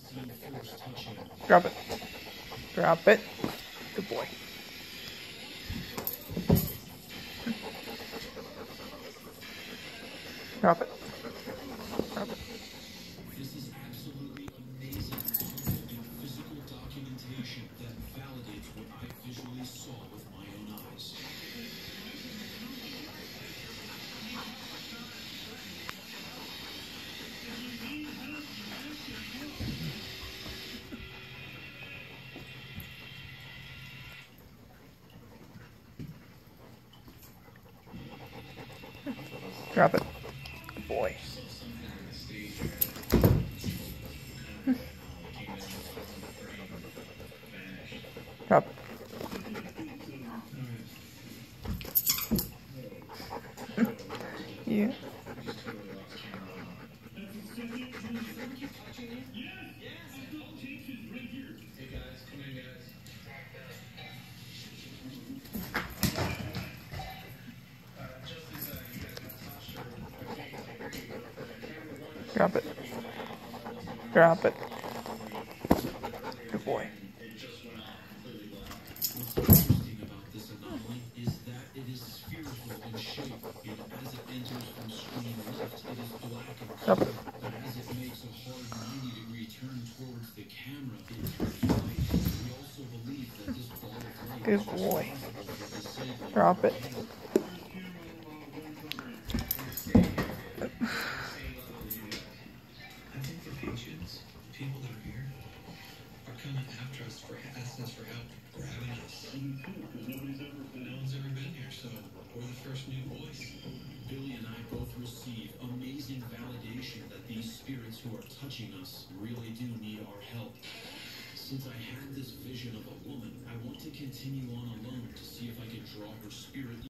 Drop it. Drop it. Good boy. Drop it. Drop it. This is absolutely amazing audio and physical documentation that validates what I visually saw with my own eyes. Drop it. Good boy. Drop it. Yeah. Drop it. Drop it. Good boy. What's interesting about this anomaly is that it is spherical in shape, and as it enters from screen left, it is black and Drop it. but as it makes a hard 90-degree turn towards the camera, it turns white. We also believe that this ball of light Good is boy. responsible for disabling Drop it. I think the patients, people that are here, are coming after us for asking us for help, grabbing us. No one's ever been here, so we're the first new voice. Billy and I both receive amazing validation that these spirits who are touching us really do need our help. Since I had this vision of a woman, I want to continue on alone to see if I can draw her spirit